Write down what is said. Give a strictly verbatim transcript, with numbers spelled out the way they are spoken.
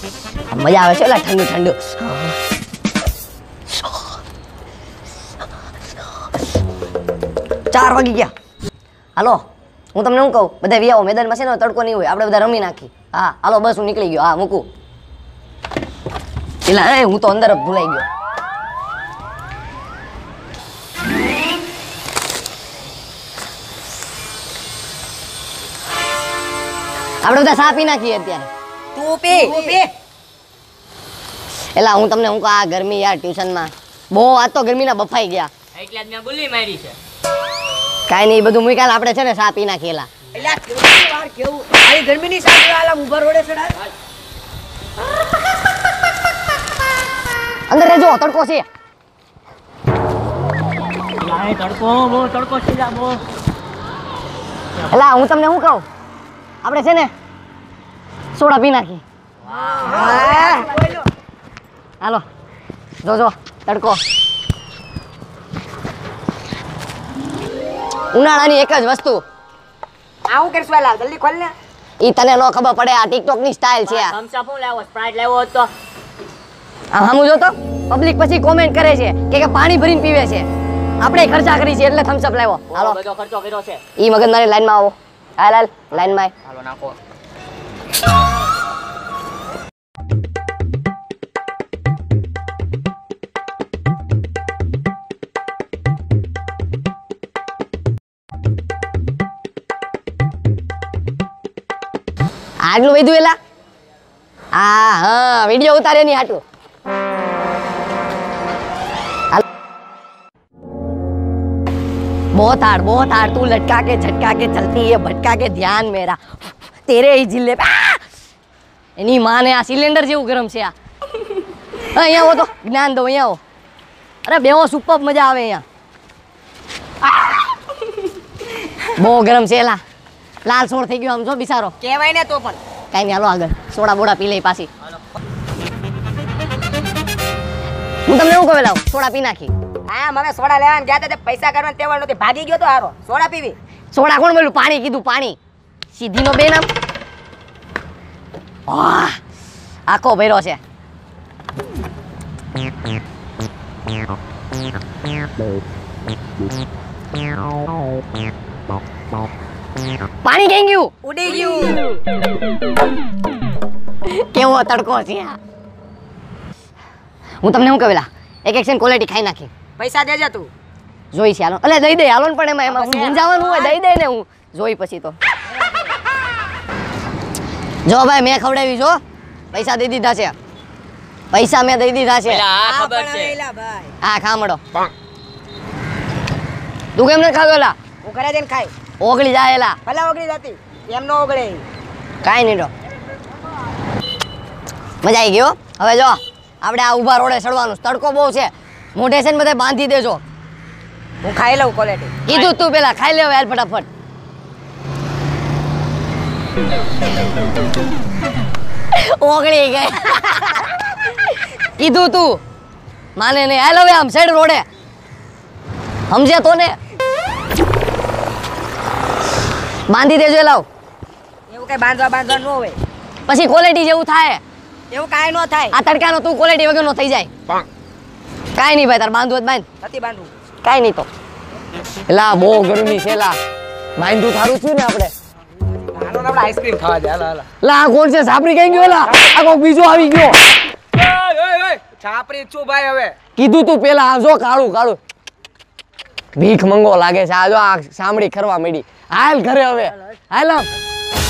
મજા આવે છે, એલા ઠંડુ ઠંડુ. ચાર વાગી ગયા. હાલો હું તમને શું કહું, બધા વી આવો, મેદાનમાં છે ને તડકો નહીં હોય, આપણે બધા રમી નાખી. હા હાલો બસ હું નીકળી ગયો. હા મૂકું. એલા એ હું તો અંદર જ ભૂલાઈ ગયો. આપણે બધા ચા પી નાખીએ અત્યારે. તું પી તું પી. એલા હું તમને હું કહું, આ ગરમી યાર ટ્યુશનમાં બહુ, આજ તો ગરમીના બફાઈ ગયા. એટલે જ મેં બોલી મારી છે. કાઈ નહીં, બધું મૂકાલ આપણે છે ને ચા પી નાખીએ. એલા એલા કેવું વાર કેવું આ ગરમીની સાથે આલા ઉભા રોડે ચડા. અંદર રહેજો, તડકો છે. લાય તડકો બહુ તડકો છે જા બહુ. એલા હું તમને શું કહું, આપણે છે ને સોડા પી નાખી. હાલો જોજો તડકો. ઉનાળાની એક જ વસ્તુ. આવું કરશું એલા જલ્દી ખોલ ને. ઈ તને નો ખબર પડે, આ ટિકટોક ની સ્ટાઇલ છે. થમ્સ અપ હું લાવો, સ્પ્રાઇટ લાવો હોત તો. આ હામું જો તો પબ્લિક પછી કોમેન્ટ કરે છે કે કે પાણી ભરીને પીવે છે, આપણે ખર્ચા કરી છે એટલે થમ્સ અપ લાવ્યો. હાલો બધો ખર્ચો કર્યો છે. ઈ મગજ મારી લાઈન માં આવો. હાલ હાલ લાઈન માં. હાલો નાખો. આટલું વધ્યું એલા. હા હા વિડિયો ઉતારે ની હાટું. बहुत हार्ड बहुत हार्ड, तू लटका के झटका के चलती है, भटका के ध्यान मेरा तेरे ही जिले पे. એની માને આ સિલિન્ડર જેવું ગરમ છે. આ અહીંયા આવો તો જ્ઞાન દો, અહીંયા આવો. અરે બેહો સુપર મજા આવે અહીંયા. બહુ ગરમ છે એલા, લાલ સોળ થઈ ગયો આમ જો બિચારો. કહેવાય ને તો પણ કાઈ નહીં, હાલો આગળ સોડા બોડા પી લઈ પાછી. હું તમને શું કહું, લાવ સોડા પી નાખી. હા મને સોડા લેવાને ગયા તે પૈસા કરવાને તેવડ નહોતી, ભાગી ગયો તો હારો. Soda PV. સોડા કોણ બોલ્યું, પાણી કીધું, પાણી. સીધી નો બે નામ. વાહ આખો ભર્યો છે. પાણી કઈ ગયું, ઉડી ગયું. કેવો તડકો છે આ. હું તમને શું કહેલા, એક એક સેન ક્વોલિટી ખાઈ નાખી. પૈસા દેજે તું. જોઈ છે હાલો, એટલે દઈ દે હાલો ને, પણ એમાં એમાં મૂંઝાવાનું હોય, દઈ દે ને હું જોઈ પછી તો. જો ભાઈ મેં ખવડાવી, જો પૈસા દઈ દીધા છે, પૈસા મેં દઈ દીધા છે. આ ખબર છે. ભાઈ હા ખામડો. તું કેમ ન ખાધો એલા? હું ઘરે જઈને ખાઈ. ઓગળી જાય એલા. ભલે ઓગળી જતી, એમ નો ઓગળે. કાઈ નહીં તો મજા આવી ગયો. હવે જો આપણે આ ઊભા રોડે ચડવાનું, તડકો બહુ છે, મોઢે છે ને બધે બાંધી દેજો. હું ખાઈ લઉં ક્વોલિટી. કીધું તું પેલા ખાઈ લે યાર ફટાફટ. ઓગળી ગઈ. કીધું તું માને નહીં. હાલ હવે આમ સાઈડ રોડે, સમજે તો ને. બાંધી દેજો લાવ. એવું કઈ બાંધવા બાંધવા ન હોય, પછી ક્વોલિટી જેવું થાય. એવું કાંઈ ન થાય. આ તડકાનો તું ક્વોલિટી વગરનો થઈ જાય. કાઈ નહીં ભાઈ, તાર બાંધવું જ બાંધ. નથી બાંધવું. કાઈ નહીં તો. એલા બહુ ગરમી છે એલા, બાંધવું થારું થયું ને આપણે. હાલો આપણે આઈસ્ક્રીમ ખાવા દે. હાલો હાલો. લા આ કોણ છે, સાપરી કઈ ગયો એલા? આ કોક બીજો આવી ગયો. ઓય ઓય ઓય છાપરી છું ભાઈ. હવે કીધું તું પેલા, આ જો કાળું કાળું ભીખ મંગો લાગે છે. આ જો આ સાંભળી ખરવા મળી. હાલ ઘરે હવે, હાલ આમ.